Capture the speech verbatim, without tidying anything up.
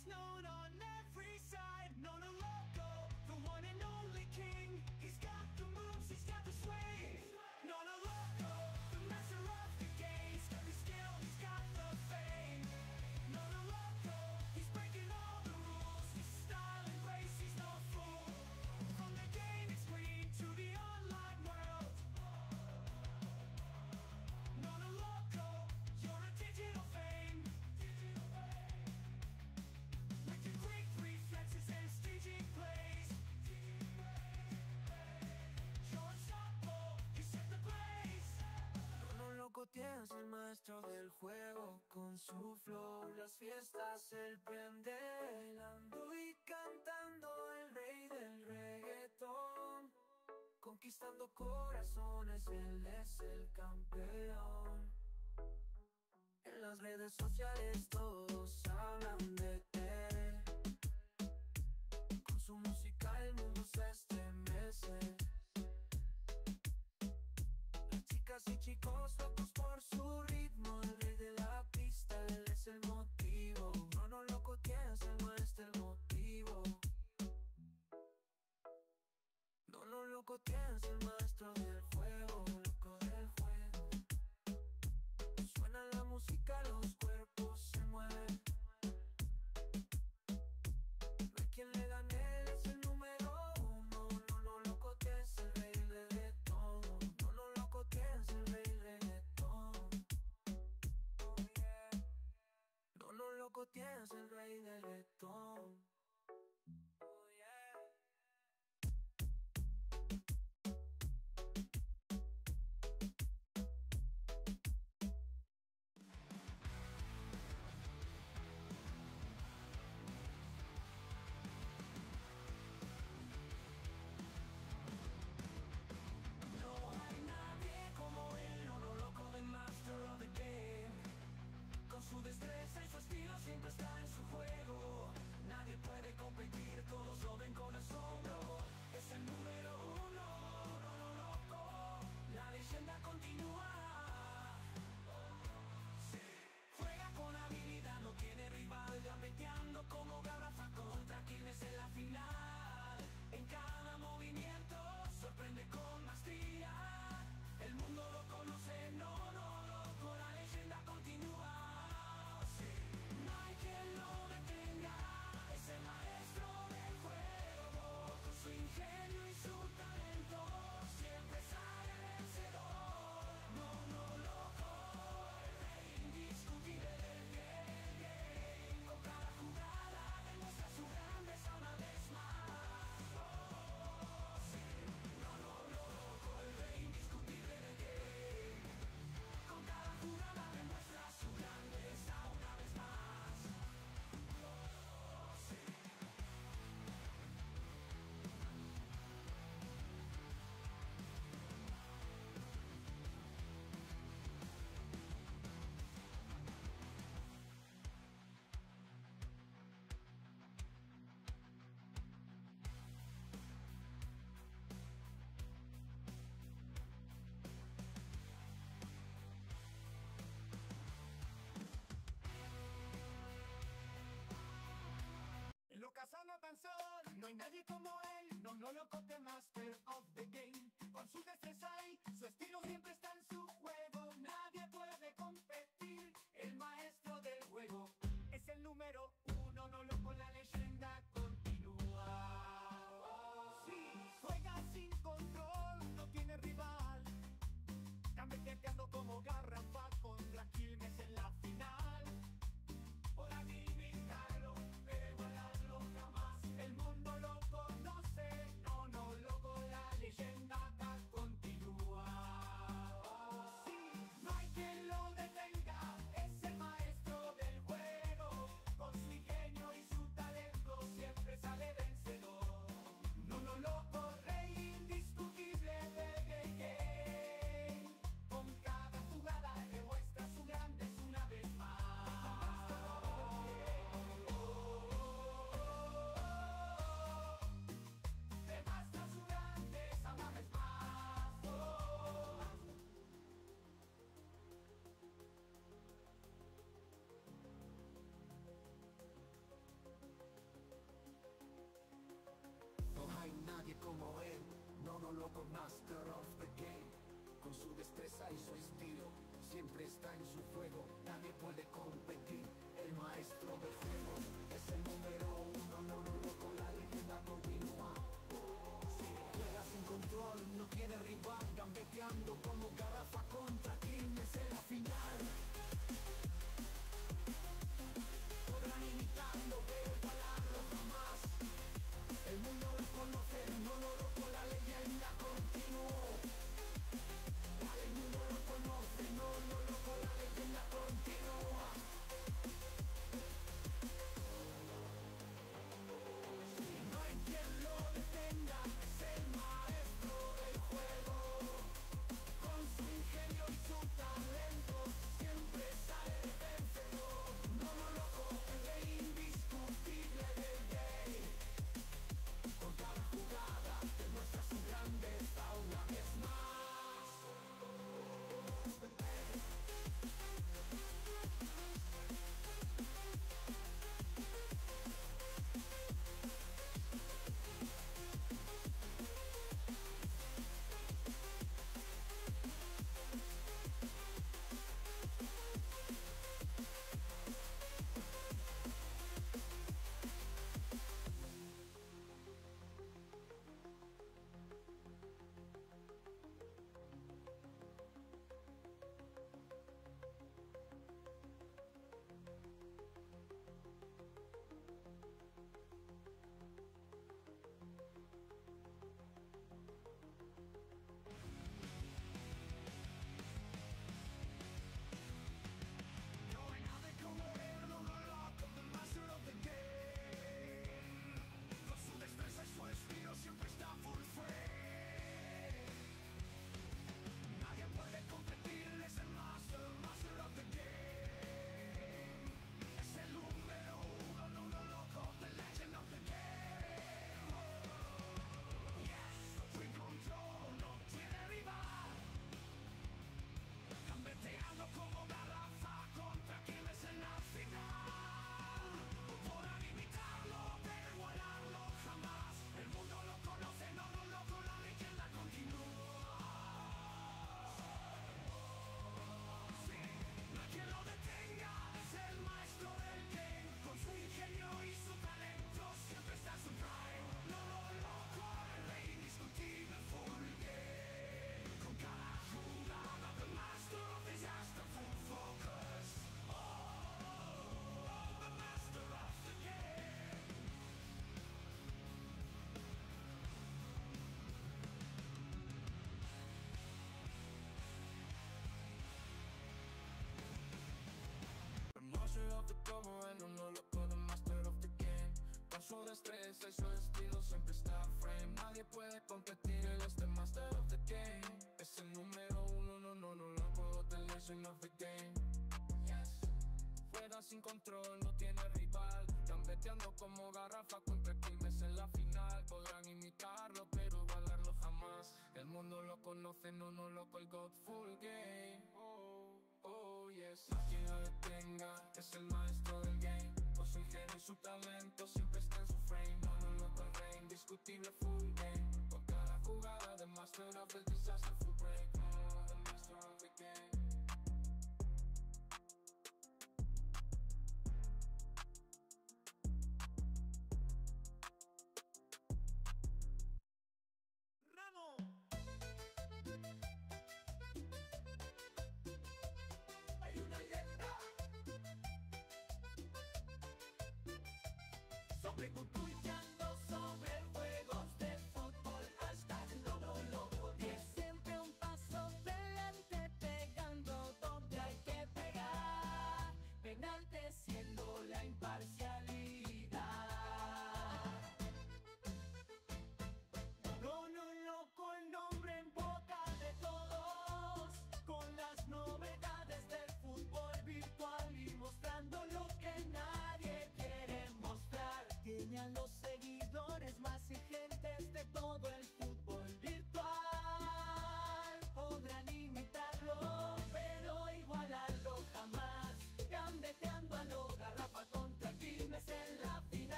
he's known on every side. Nono Loco, the one and only king. He's got the moves, he's got the swing. Nono Loco, the master of the game. He's got the skill, he's got the fame. Nono Loco, he's breaking all the rules. His style and grace, he's no fool. From the gaming screen to the online world. Nono Loco, you're a digital fame. With your quick reflexes and staging plays, you're unstoppable, you set the blaze. Nono Loco tiene es el maestro del juego. Con su flow las fiestas él prende bailando y cantando, el rey del reggaetón. Conquistando corazones, él es el campeón. En las redes sociales todos hablan de él. Con su música el mundo se estremece. Las chicas y chicos locos por su ritmo. El rey de la pista, él es el motivo. Nono Loco tiene el maestro, el motivo. Nono Loco tiene el maestro del fuego, loco del fuego. Suena la música, los cuerpos se mueven. No hay quien le gane, él es el número uno. Nono Loco tiene el rey del reggaetón. Nono Loco tiene el rey del reggaetón. Oh yeah. Nono Loco tiene el rey del reggaetón. Oh yeah. No hay nadie como él, Nono Loco, the master of the game. Con su destreza y su estilo siempre está en su juego. Nadie puede competir, todos lo ven con asombro. Es el número uno, Nono Loco, la leyenda continúa. Sí. Juega con habilidad, no tiene rival, gambeteando como garrafa contra quienes en la final. En cada movimiento sorprende con maestría. El mundo lo conoce, Nono Loco, la leyenda continúa. Sí. No hay quien lo detenga, es el maestro del juego. Con su ingenio y su talento siempre sale vencedor. Nono Loco, el rey indiscutible del game, game. Con cada jugada demuestra su grandeza una vez más. Oh, sí. Nono Loco, el rey indiscutible del game. Con cada jugada demuestra su grandeza una vez más. Oh, sí. En lo casano tan solo, no hay nadie como él. Nono Loco, the master of the game. Con su destreza y su estilo siempre está en su juego. Nadie puede competir, el maestro del juego. Es el número uno, Nono Loco, la leyenda continúa. Sí, juega sin control, no tiene rival. Gambeteando como garrafa contra Quilmes en la final. Por adivinarlo, pero igualarlo jamás. El mundo lo conoce, Nono Loco, la leyenda acá continúa. Sí, no hay quien lo detenga, es el maestro del juego. Con su ingenio y su talento no loco, master of the game. Con su destreza y su estilo, siempre está en su juego, nadie puede competir. El maestro del juego es el número uno, no no loco, la leyenda continúa. Si juega sin control, no tiene rival, gambeteando como garrafa contra Quilmes en la final. Podrán imitarlo, pero igualarlo jamás. El mundo lo conoce, no lo loco, la leyenda continuó. El mundo lo conoce, no lo loco, la leyenda continúa. No hay quien lo detenga, es el maestro del juego. Con su ingenio y su talento, siempre sale vencedor. No lo loco, el rey indiscutible del game. Con cada jugada demuestra su grandeza una vez más. Siempre está full frame. Nadie puede competir, es el master, master of the game. Es el número uno, no lo loco, the legend of the game. Yes, free control, no tiene rival. Gambeteando como garrafa contra Quilmes en la final. Podrán imitarlo, pero igualarlo jamás. El mundo lo conoce, no lo loco, la leyenda continúa. Sí, no hay quien lo detenga, es el maestro del game. Con su ingenio y su talento, siempre está en su prime. No lo loco, el rey indiscutible, full game. Con cada jugada, the master of disaster, full focus. Oh, oh, the master of the game. Master of the como en uno loco, the master of the game. Con su destreza y su estilo siempre está frame. Nadie puede competir, él es the master of the game. Es el número uno, no, no, no loco, the legend of the game. Yes. Juega sin control, no tiene rival. Gambeteando como garrafa contra Quilmes en la final. Podrán imitarlo, pero igualarlo jamás. El mundo lo conoce, no, no loco, el God full game. Oh, oh, yes. A quien lo detenga, es el maestro del game. Con su ingenio y su talento, siempre está en su frame. No, no loco, el rey indiscutible, full game. Con cada jugada, the master of the disaster, full break. Oh, the master of the game.